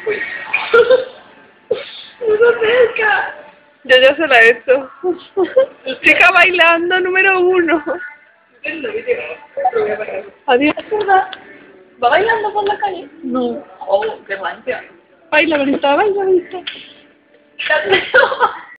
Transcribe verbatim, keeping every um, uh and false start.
Uy. ¡Uno cerca! Yo ya se la he hecho. Chica bailando número uno. Adiós. ¿Va bailando por la calle? No. Oh, qué rancia. Baila, bonita, baila, bonita.